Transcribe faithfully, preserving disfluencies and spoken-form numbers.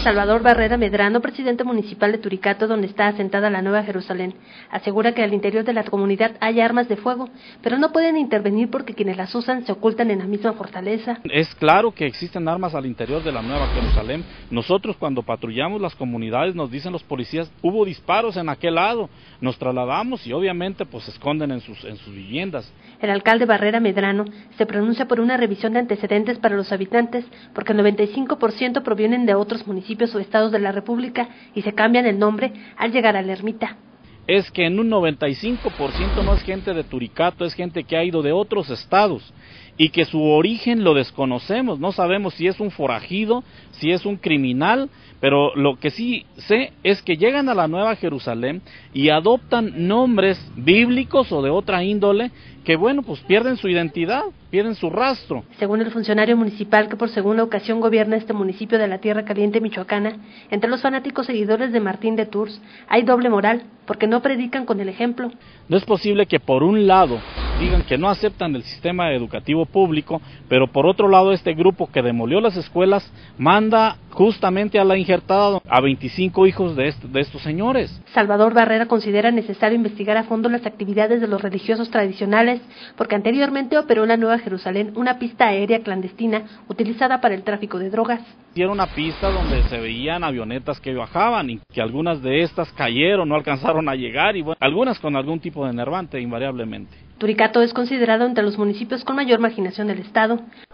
Salvador Barrera Medrano, presidente municipal de Turicato, donde está asentada la Nueva Jerusalén, asegura que al interior de la comunidad hay armas de fuego, pero no pueden intervenir porque quienes las usan se ocultan en la misma fortaleza. Es claro que existen armas al interior de la Nueva Jerusalén. Nosotros cuando patrullamos las comunidades nos dicen los policías, hubo disparos en aquel lado, nos trasladamos y obviamente pues se esconden en sus, en sus viviendas. El alcalde Barrera Medrano se pronuncia por una revisión de antecedentes para los habitantes, porque el noventa y cinco por ciento provienen de otros municipios o estados de la República y se cambian el nombre al llegar a la ermita. Es que en un noventa y cinco por ciento no es gente de Turicato, es gente que ha ido de otros estados y que su origen lo desconocemos, no sabemos si es un forajido, si es un criminal, pero lo que sí sé es que llegan a la Nueva Jerusalén y adoptan nombres bíblicos o de otra índole que bueno, pues pierden su identidad, pierden su rastro. Según el funcionario municipal que por segunda ocasión gobierna este municipio de la Tierra Caliente michoacana, entre los fanáticos seguidores de Martín de Tours hay doble moral, porque no predican con el ejemplo. No es posible que por un lado digan que no aceptan el sistema educativo público, pero por otro lado este grupo que demolió las escuelas manda justamente a la injertada a veinticinco hijos de, est de estos señores. Salvador Barrera considera necesario investigar a fondo las actividades de los religiosos tradicionales, porque anteriormente operó en la Nueva Jerusalén una pista aérea clandestina utilizada para el tráfico de drogas. Era una pista donde se veían avionetas que bajaban y que algunas de estas cayeron, no alcanzaron a llegar y bueno, algunas con algún tipo de enervante invariablemente. Turicato es considerado entre los municipios con mayor marginación del estado.